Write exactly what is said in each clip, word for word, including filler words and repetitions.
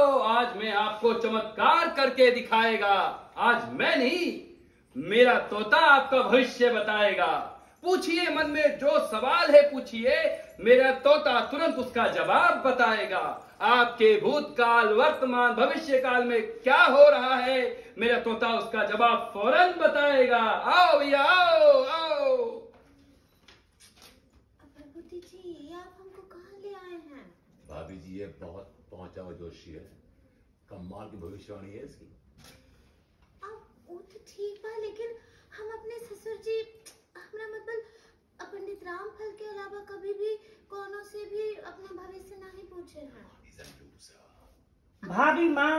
आओ, आज मैं आपको चमत्कार करके दिखाएगा। आज मैं नहीं, मेरा तोता आपका भविष्य बताएगा। पूछिए मन में जो सवाल है पूछिए, मेरा तोता तुरंत उसका जवाब बताएगा। आपके भूतकाल, वर्तमान, भविष्य काल में क्या हो रहा है, मेरा तोता उसका जवाब फौरन बताएगा। आओ भैया, आओ आओ। प्रभुति जी, ये आप हमको कहाँ ले आए हैं? भाभी जी, ये बहुत पहुंचा हुआ जोशी है, कमाल की भविष्यवाणी है इसकी। आप वो तो ठीक बा, लेकिन हम अपने ससुर जी, हमरा मतलब पंडित रामफल के अलावा कभी भी कोनो से भी अपना भविष्य नहीं पूछे हैं। भाभी माँ,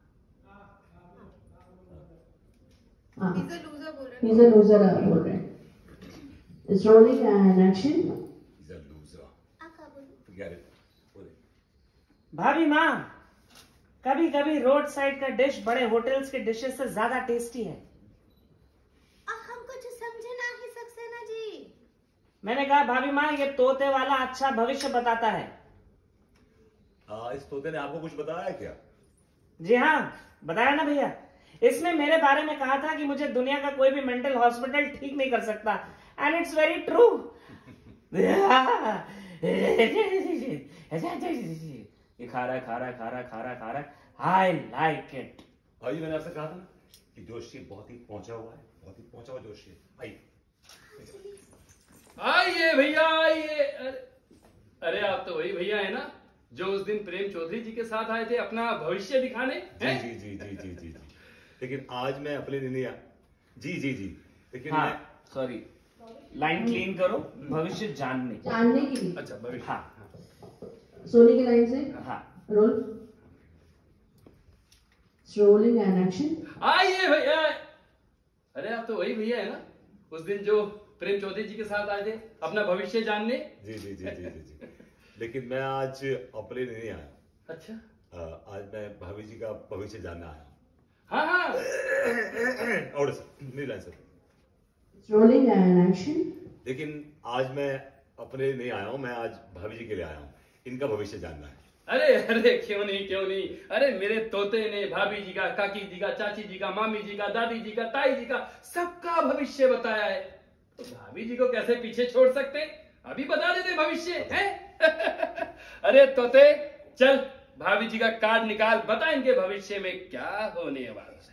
He's a loser बोल रहे हैं। He's a loser बोल रहे हैं। It's rolling and action. He's a loser. आप क्या बोले? Forget it. बोले। भाभी माँ, कभी कभी रोड साइड का डिश बड़े होटल्स के डिशेस से ज्यादा टेस्टी है। हम कुछ समझे नहीं सक्सेना जी। मैंने कहा भाभी माँ, ये तोते वाला अच्छा भविष्य बताता है। आ, इस तोते ने आपको कुछ बताया क्या? जी हाँ, बताया ना भैया। इसने मेरे बारे में कहा था कि मुझे दुनिया का कोई भी मेंटल हॉस्पिटल ठीक नहीं कर सकता, एंड इट्स वेरी ट्रू। ये खा रहा है, खा रहा है, खा रहा है, खा रहा है, खा रहा है। I like it. भाई, मैंने आपसे कहा था ना कि जोशी बहुत ही पहुंचा हुआ है, बहुत ही पहुंचा हुआ जोशी है। आइए आइए भैया, आइए। अरे अरे आप तो वही भैया है ना जो उस दिन प्रेम चौधरी जी के साथ आए थे अपना भविष्य दिखाने। जी जी जी जी जी जी जी। लेकिन आज मैं अपने नहीं आया। जी जी जी। लेकिन हाँ, मैं सॉरी, लाइन क्लीन करो। भविष्य जानने जानने के लिए। अच्छा भविष्य। हाँ सोने की लाइन से हाँ। रोल। Rolling and action. आइए भैया। अरे आप तो वही भैया है ना उस दिन जो प्रेम चौधरी जी के साथ आए थे अपना भविष्य जानने। जी जी जी जी जी जी। लेकिन मैं आज अपने नहीं आया। अच्छा। आ, आज मैं भाभी जी का भविष्य जानना आया। हाँ हाँ। और सर मेरी line sir. Rolling and action. लेकिन आज मैं अपने नहीं आया हूँ, मैं आज भाभी जी के लिए आया हूँ। इनका भविष्य जानना है। अरे अरे क्यों नहीं क्यों नहीं। अरे मेरे तोते ने भाभी जी का, काकी जी का, चाची जी का, मामी जी का, दादी जी का, ताई जी का सबका भविष्य बताया है। तो भाभी जी को कैसे पीछे छोड़ सकते, अभी बता देते भविष्य है। अरे तोते चल, भाभी जी का कार्ड निकाल, बता इनके भविष्य में क्या होने वाला है।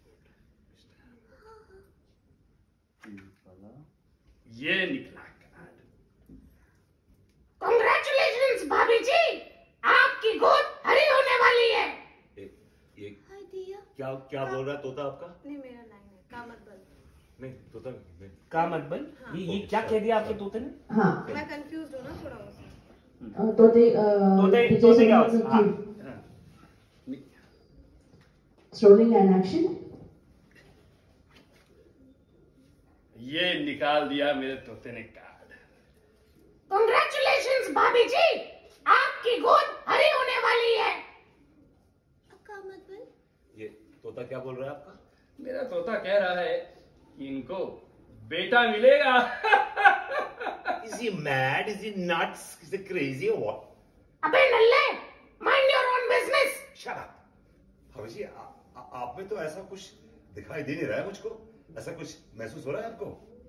ये निकला कार्ड। कांग्रेचुलेशंस भाभी जी, आपकी गोद हरी होने वाली है। ए, ये हाय दिया। क्या क्या बोल रहा है तोता आपका? नहीं, मेरा लाइन है, कामत बल। नहीं तोता नहीं। का मत बल। ये ये क्या कह दिया आपके तोते ने? हाँ, मैं कंफ्यूज हूँ ना थोड़ा उससे। तोते तोते तोते क्या होता है? Rolling and action. ये निकाल दिया मेरे तोते ने कार्ड। कांग्रेचुलेशंस भाभी जी, आपकी गोद हरी होने वाली है। कामत बल। ये तोता क्या बोल रहा है आपका? मेरा तोता कह रहा है कि इनको बेटा मिलेगा। Is he mad? Is he nuts? Is he crazy or what? अबे नल्ले, mind your own business. Shut up. भाभी जी, आ- आ- आप में तो ऐसा कुछ दिखाई दे नहीं रहा है मुझको। ऐसा कुछ महसूस हो रहा है आपको?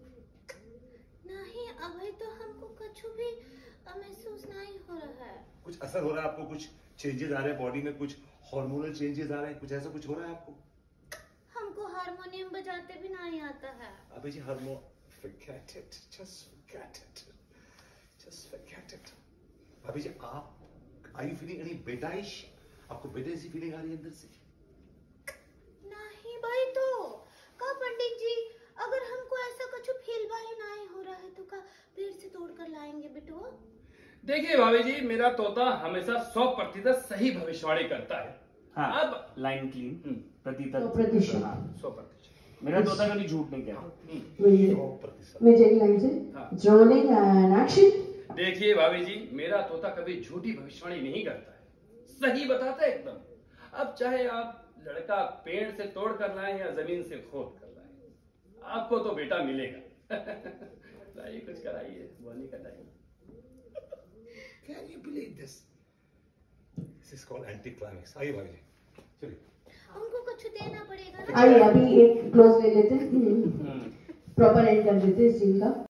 नहीं, अभी तो हमको कुछ भी महसूस नहीं हो रहा है। कुछ असर हो रहा है आपको? कुछ चेंजेस आ रहे हैं बॉडी में? कुछ हार्मोनल चेंजेस आ रहे हैं? कुछ ऐसा कुछ हो रहा है आपको? हमको हारमोनियम बजाते भी नहीं आता है। अबे जी, hormone forget it. Just forget it. Just forget it. भाभी जी, आप are you feeling any बेटाइश? आपको बेटे जैसी फीलिंग आ रही है अंदर से? नहीं भाई, तो का पंडित जी, अगर हमको ऐसा कुछ फील भाई नहीं हो रहा है तो का पेड़ से तोड़ कर लाएंगे बेटुआ? देखिए भाभी जी, मेरा तोता हमेशा सौ प्रतिशत सही भविष्यवाणी करता है। हाँ, अब लाइन क्लीन। प्रतिशत सौ प्रतिशत। हाँ, सौ प्रतिशत। मेरा तोता कभी झूठ नहीं कहता। सौ प्रतिशत। मेरी लाइन से हाँ। Rolling and action. देखिए भाभी जी, मेरा तोता कभी झूठी भविष्यवाणी नहीं करता है, सही बताता है एकदम। अब चाहे आप लड़का पेड़ से तोड़ कर लाएं या जमीन से खोद कर लाएं, आपको तो बेटा मिलेगा। लाइए कुछ कराइए, बोलने का time. Can you believe this? This is called anti climax. आइए भाभी जी, चलिए। उनको कुछ देना पड़ेगा ना। आइए अभी एक क्लोज ले लेते हैं, प्रॉपर एंड कर देते हैं इस सीन का।